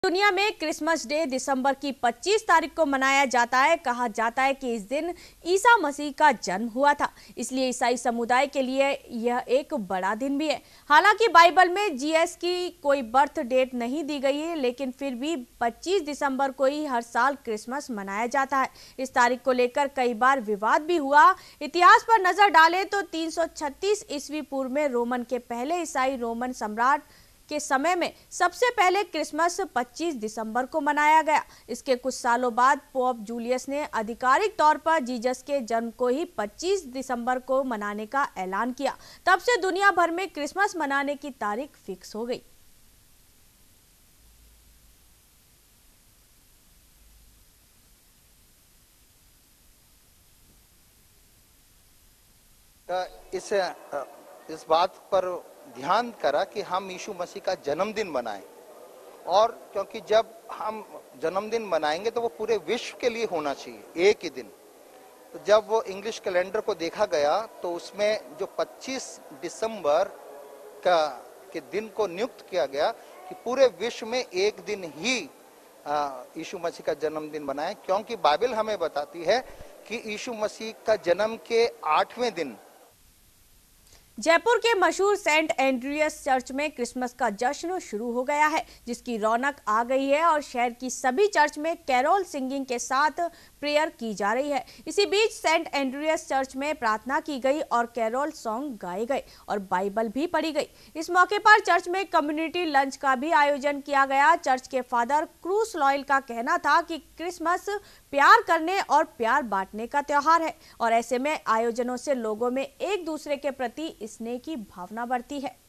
दुनिया में Christmas day दिसंबर की 25 तारीख को मनाया जाता है। कहा जाता है कि इस दिन ईसा मसीह का जन्म हुआ था, इसलिए ईसाई समुदाय के लिए यह एक बड़ा दिन भी है। हालांकि बाइबल में जीएस की कोई बर्थ डेट नहीं दी गई है, लेकिन फिर भी 25 दिसंबर को ही हर साल क्रिसमस मनाया जाता है। इस तारीख को लेकर कई बार विवाद भी हुआ। इतिहास पर नजर डालें तो 336 ईस्वी पूर्व में रोमन के पहले ईसाई रोमन सम्राट के समय में सबसे पहले क्रिसमस 25 दिसंबर को मनाया गया। इसके कुछ सालों बाद पोप जूलियस ने आधिकारिक तौर पर जीसस के जन्म को ही 25 दिसंबर को मनाने का ऐलान किया। तब से दुनिया भर में क्रिसमस मनाने की तारीख फिक्स हो गई। इस बात पर ध्यान करा कि हम यीशु मसीह का जन्मदिन मनाएं, और क्योंकि जब हम जन्मदिन मनाएंगे तो वो पूरे विश्व के लिए होना चाहिए एक ही दिन। तो जब वो इंग्लिश कैलेंडर को देखा गया तो उसमें जो 25 दिसंबर के दिन को नियुक्त किया गया कि पूरे विश्व में एक दिन ही यीशु मसीह का जन्मदिन मनाएं, क्योंकि बाइबल हमें बताती है कि यीशु मसीह का जन्म के 8वें दिन जयपुर के मशहूर सेंट एंड्रियस चर्च में क्रिसमस का जश्न शुरू हो गया है, जिसकी रौनक आ गई है और शहर की सभी चर्च में कैरोल सिंगिंग के साथ प्रेयर की जा रही है। इसी बीच सेंट एंड्रियस चर्च में प्रार्थना की गई और कैरोल सॉन्ग गाए गए और बाइबल भी पढ़ी गई। इस मौके पर चर्च में कम्युनिटी लंच का भी आयोजन किया गया। चर्च के फादर क्रूस लॉयल का कहना था कि क्रिसमस प्यार करने और प्यार बांटने का त्योहार है और ऐसे में आयोजनों से लोगों में एक दूसरे के प्रति स्नेह की भावना बढ़ती है।